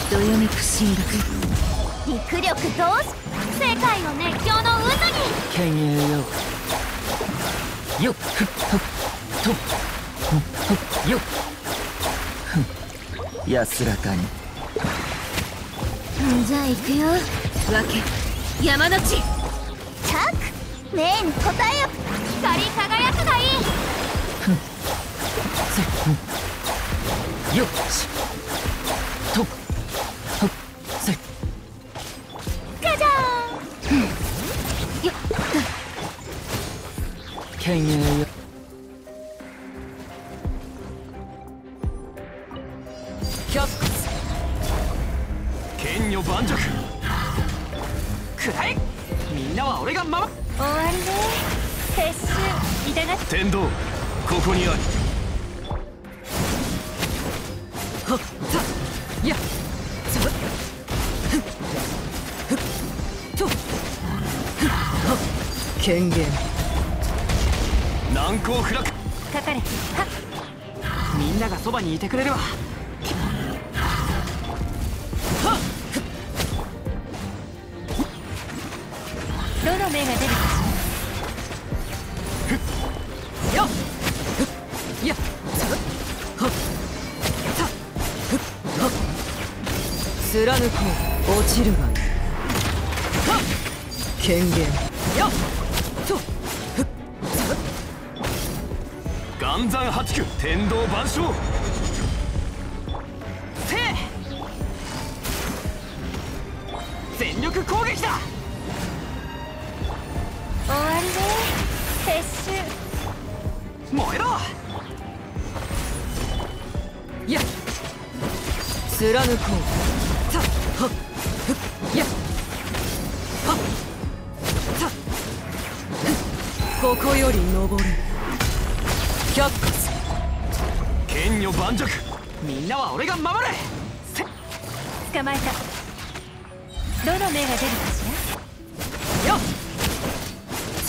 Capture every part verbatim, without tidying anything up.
どよめく進学。 陸力同士、世界の熱狂の渦に。 剣影よよっふっふっとっふっふっよっふん安らかに。 じゃあ行くよ。わけ山の地。 チャック、命に応えよ。光り輝くがいい。 ふんせふんよっしとっふっせじゃじゃーん。 よっ剣影よキャックス剣女盤石くらえ。みんなは俺が守る。 終わりね。撤収いたが天道ここにあり。 はっさやっさふっふっとふっはっ権限難攻不落。 かかれ。はっ、 みんながそばにいてくれれば。 どの目が出るかしやっふっやっさはっさふっはっ貫こう落ちるがいい。はっ権限やっとふっさ岩山八九天道万象。せえ全力攻撃だ。 終わりね。撤収。 燃えろ。 やっ貫こうさはっふっやっはっさふっここより登るキャッカス剣女盤石。みんなは俺が守れ。せ捕まえた。どの目が出るかしやっさ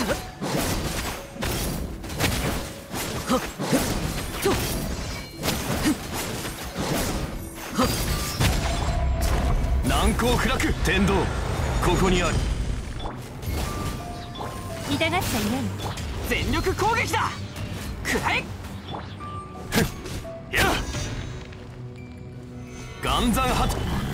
はっふっとふっはっ難攻不落。天道ここにあり。 ら痛がっちゃいない。 全力攻撃だ。くらえ。ふっやっ岩山八